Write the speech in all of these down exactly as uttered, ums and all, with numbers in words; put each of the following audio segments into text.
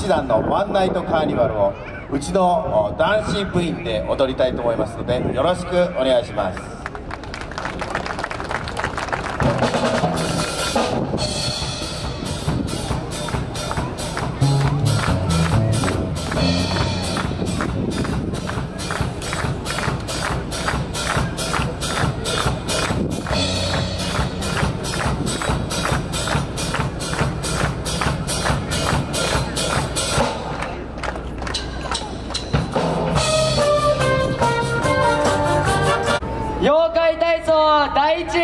士団のワンナイトカーニバルをうちの男子部員で踊りたいと思いますので、よろしくお願いします。 妖怪体操第一。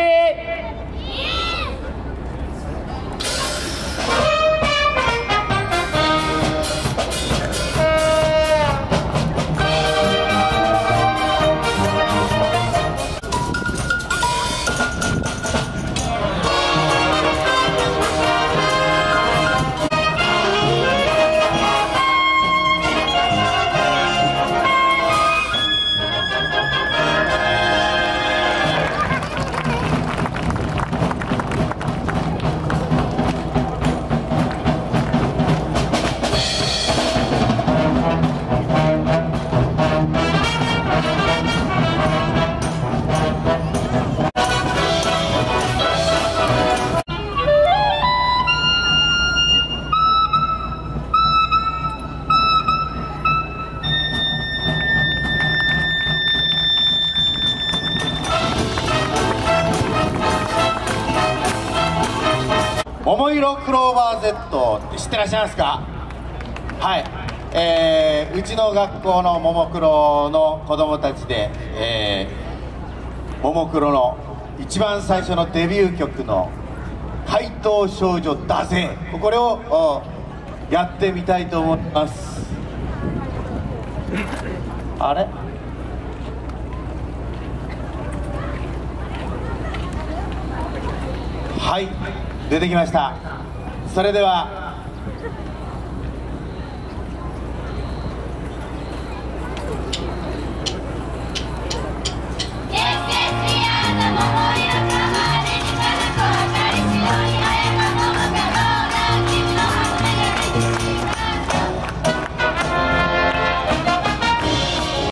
桃色クローバー Z って知ってらっしゃいますか？はい、えー、うちの学校のももクロの子供たちで、えー、ももクロの一番最初のデビュー曲の「怪盗少女だぜ」これをやってみたいと思います。あれはい、出てきました。それでは